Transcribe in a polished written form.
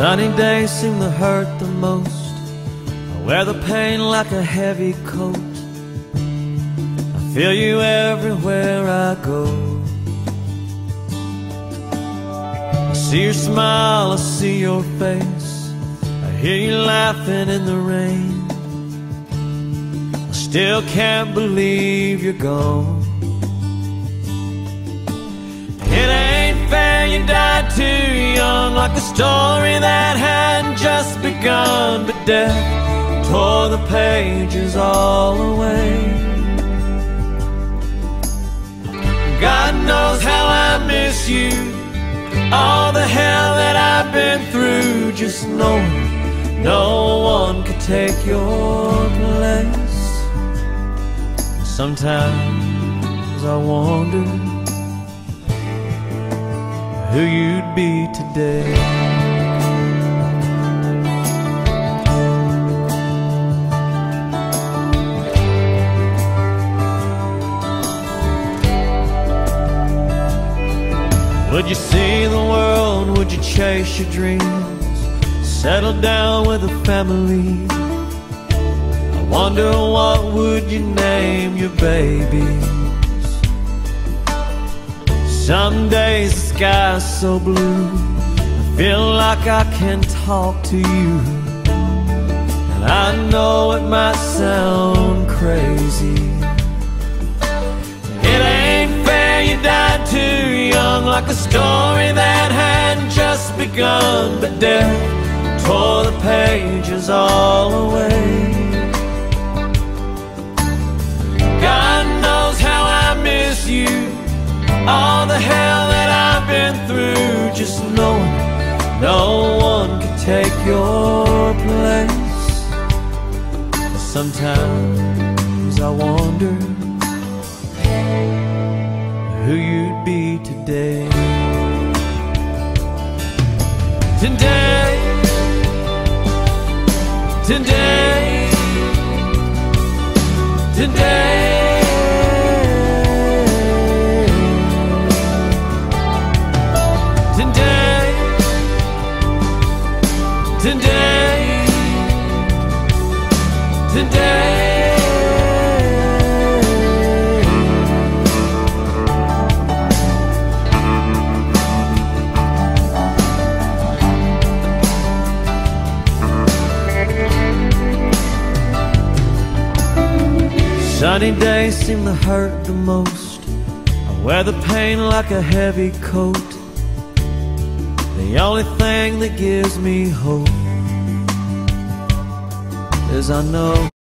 Sunny days seem to hurt the most. I wear the pain like a heavy coat. I feel you everywhere I go. I see your smile, I see your face. I hear you laughing in the rain. I still can't believe you're gone. It ain't fair you died too young, like a story that hadn't just begun. But death tore the pages all away. God knows how I miss you, all the hell that I've been through. Just knowing no one could take your place. Sometimes I wonder who you'd be today. Would you see the world? Would you chase your dreams? Settle down with a family? I wonder what would you name your babies? Some days the sky's so blue, I feel like I can talk to you. And I know it might sound crazy. It ain't fair you died too young, like a story that hadn't just begun. But death tore the pages all away. God knows how I miss you, all the hell that I've been through. Just knowing no one could take your place. Sometimes I wonder who you'd be today. Today, today, today. Today, today. Sunny days seem to hurt the most. I wear the pain like a heavy coat. The only thing that gives me hope is I know